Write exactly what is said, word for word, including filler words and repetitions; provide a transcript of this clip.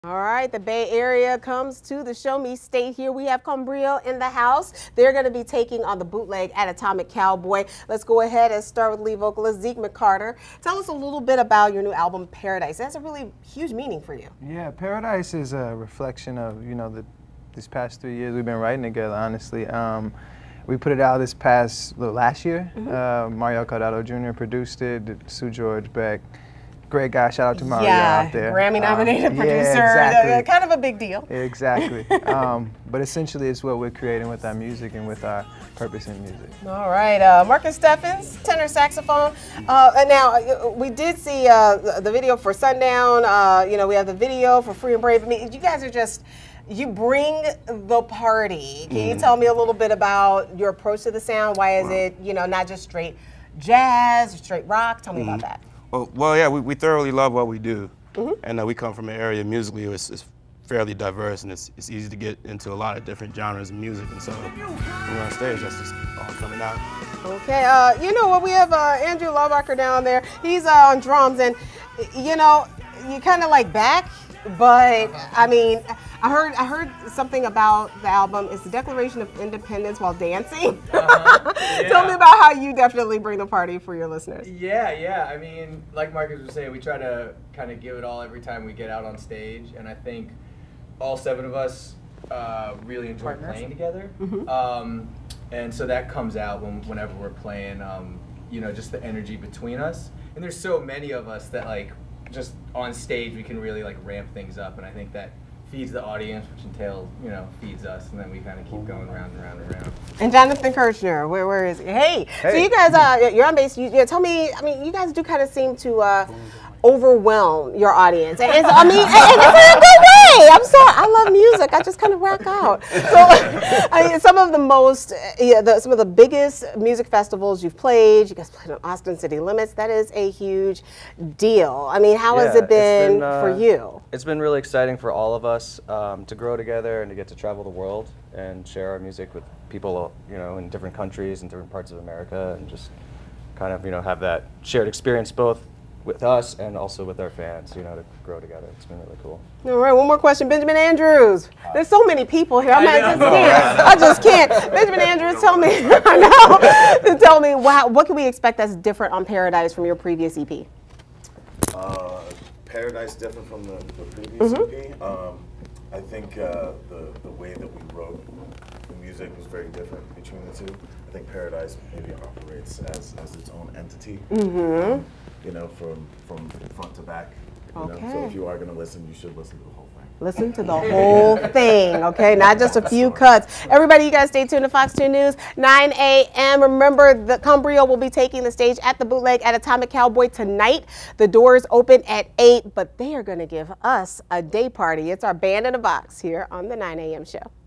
All right, the Bay Area comes to the Show Me State here. We have Cambrio in the house. They're going to be taking on the bootleg at Atomic Cowboy. Let's go ahead and start with lead vocalist Zeke McCarter. Tell us a little bit about your new album, Paradise. That's a really huge meaning for you. Yeah, Paradise is a reflection of, you know, the, these past three years we've been writing together, honestly. Um, we put it out this past, well, last year. Mm-hmm. uh, Mario Caldado Junior produced it, Sue George Beck. Great guy, shout out to Mario yeah, out there. Grammy-nominated um, producer, yeah, exactly. uh, kind of a big deal. Exactly. um, but essentially it's what we're creating with our music and with our purpose in music. All right, uh, Marcus Steffens, tenor saxophone. Uh, and now, uh, we did see uh, the, the video for Sundown. Uh, you know, we have the video for Free and Brave. I mean, you guys are just, you bring the party. Can mm. you tell me a little bit about your approach to the sound? Why is it, you know, not just straight jazz or straight rock? Tell me mm. about that. Well, well, yeah, we, we thoroughly love what we do, mm-hmm. and uh, we come from an area musically where it's, it's fairly diverse, and it's, it's easy to get into a lot of different genres of music, and so when we're on stage, that's just all coming out. Okay, uh, you know what, we have uh, Andrew Lovacker down there. He's uh, on drums, and you know, you kind of like back, but I mean, I heard I heard something about the album. It's the Declaration of Independence while dancing. Uh-huh. Yeah. Tell me about how you definitely bring the party for your listeners. Yeah, yeah. I mean, like Marcus was saying, we try to kind of give it all every time we get out on stage, and I think all seven of us uh, really enjoy Partners. playing together. Mm-hmm. um, and so that comes out when, whenever we're playing. Um, you know, just the energy between us. And there's so many of us that like just on stage we can really like ramp things up, and I think that feeds the audience, which entails, you know, feeds us, and then we kind of keep going round and round and round. And Jonathan Kirchner, where where is he? Hey, hey. so you guys, uh, you're on bass. You, you tell me, I mean, you guys do kind of seem to uh, overwhelm your audience. And it's, I mean, and it's in a good way. I'm sorry, I love music. I just kind of rock out. So, I mean, some of the most, yeah, the, some of the biggest music festivals you've played. You guys played on Austin City Limits. That is a huge deal. I mean, how yeah, has it been, been uh, for you? It's been really exciting for all of us um, to grow together and to get to travel the world and share our music with people, you know, in different countries and different parts of America, and just kind of, you know, have that shared experience both with us and also with our fans, you know, to grow together. It's been really cool. All right, one more question. Benjamin Andrews. There's so many people here. I'm not, I, just can't. I just can't. Benjamin Andrews, tell me, I know, tell me, wow, what can we expect that's different on Paradise from your previous E P? Uh, Paradise different from the, the previous mm-hmm. E P. Um, I think uh, the, the way that we wrote the music was very different between the two. I think Paradise maybe operates as, as its own entity. Mm-hmm. um, you know, from from front to back. You Okay. know? So if you are going to listen, you should listen to the whole thing. Listen to the whole thing, okay? Not just a few cuts. Everybody, you guys stay tuned to Fox two News, nine A M Remember, the Cambrio will be taking the stage at the bootleg at Atomic Cowboy tonight. The doors open at eight, but they are going to give us a day party. It's our Band in a Box here on the nine A M show.